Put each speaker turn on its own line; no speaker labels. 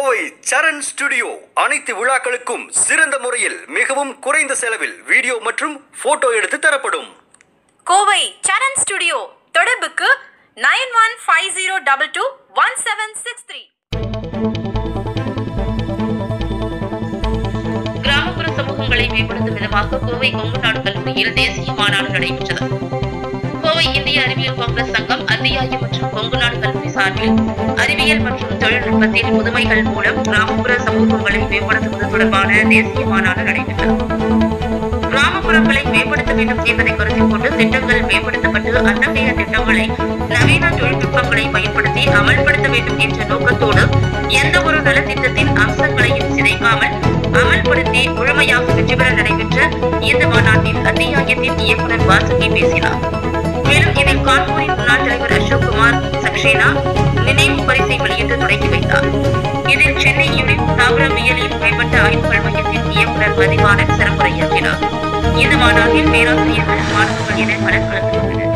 கோவை சரண் studio அனைத்து விழாக்களுக்கும் சிறந்த முறையில் மிகவும் குறைந்த செலவில் வீடியோ மற்றும் போட்டோ எடுத்து தரப்படும்.
கோவை சரண் ஸ்டுடியோ தொடர்புக்கு 9150221763.
கிராமப்புற சமூகங்களை மேம்படுத்தும் விதமாக கோவை கொங்கு நாடு கல்லூரியில் தேசிய மாநாடு நடைபெற்றது. கோவை இந்திய அறிவியல் காங்கிரஸ் சங்கம் அத்தியாயம் மற்றும் கொங்கு நாடு கல்லூரி சார்பில் அறிவியல் மற்றும் தொழில்நுட்பத்தின் புதுமைகள் மூலம் கிராமப்புற சமூகங்களை மேம்படுத்துவது தொடர்பான தேசிய மாநாடு நடைபெற்றது. கிராமப்புறங்களை மேம்படுத்த வேண்டும் என்பதை கருத்தில் கொண்டு திட்டங்கள் மேம்படுத்தப்பட்டு அத்தகைய திட்டங்களை நவீன தொழில்நுட்பங்களை பயன்படுத்தி அமல்படுத்த வேண்டும் என்ற நோக்கத்தோடு எந்த ஒரு நலத்திட்டத்தின் அம்சங்களையும் சிதைக்காமல் அமல்படுத்தி முழுமையாக வெற்றி பெற நடைபெற்ற இந்த மாநாட்டில் அத்தியாயத்தின் இயக்குநர் வாசுகி பேசினார். மேலும் இதில் கான்பூரின் முன்னாள் தலைவர் அசோக் குமார் சக்சேனா நினைவு பரிசை வெளியிட்டு தொடங்கி வைத்தார். இதில் சென்னை யூனிட் தாவரவியலில் மேம்பட்ட ஆய்வுகள் மையத்தின் இயக்குநர் மதிவாணன் சிறப்புரையாற்றினார். இந்த மாநாட்டில் பேராசிரியர்கள் மாணவர்கள் என பலர் கலந்து கொண்டனர்.